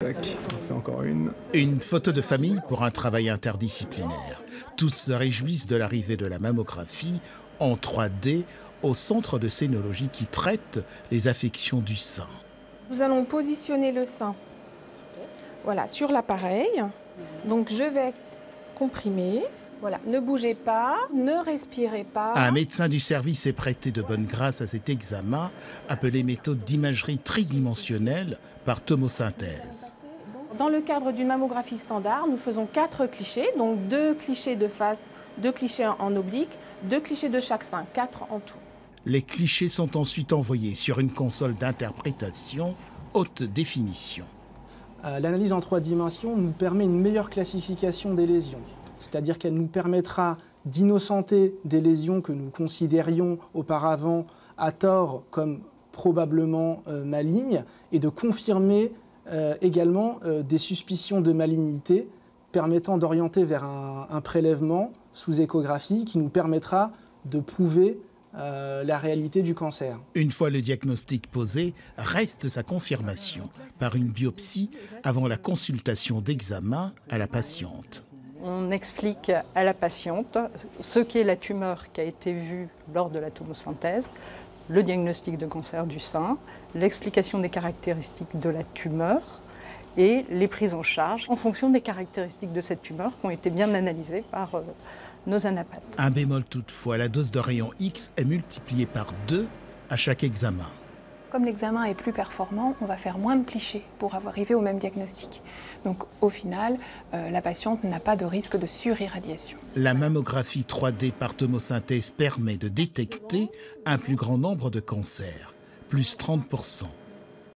Tac, on fait encore une. Une photo de famille pour un travail interdisciplinaire. Tous se réjouissent de l'arrivée de la mammographie en 3D au centre de scénologie qui traite les affections du sein. Nous allons positionner le sein, voilà, sur l'appareil. Donc je vais comprimer. Voilà, ne bougez pas, ne respirez pas. Un médecin du service est prêté de bonne grâce à cet examen, appelé méthode d'imagerie tridimensionnelle par tomosynthèse. Dans le cadre d'une mammographie standard, nous faisons 4 clichés, donc 2 clichés de face, 2 clichés en oblique, 2 clichés de chaque sein, 4 en tout. Les clichés sont ensuite envoyés sur une console d'interprétation haute définition. L'analyse en 3 dimensions nous permet une meilleure classification des lésions. C'est-à-dire qu'elle nous permettra d'innocenter des lésions que nous considérions auparavant à tort comme probablement malignes et de confirmer également des suspicions de malignité permettant d'orienter vers un prélèvement sous échographie qui nous permettra de prouver la réalité du cancer. Une fois le diagnostic posé, reste sa confirmation par une biopsie avant la consultation d'examen à la patiente. On explique à la patiente ce qu'est la tumeur qui a été vue lors de la tomosynthèse, le diagnostic de cancer du sein, l'explication des caractéristiques de la tumeur et les prises en charge en fonction des caractéristiques de cette tumeur qui ont été bien analysées par nos anapathes. Un bémol toutefois, la dose de rayon X est multipliée par 2 à chaque examen. Comme l'examen est plus performant, on va faire moins de clichés pour arriver au même diagnostic. Donc au final, la patiente n'a pas de risque de surirradiation. La mammographie 3D par tomosynthèse permet de détecter un plus grand nombre de cancers, plus 30%.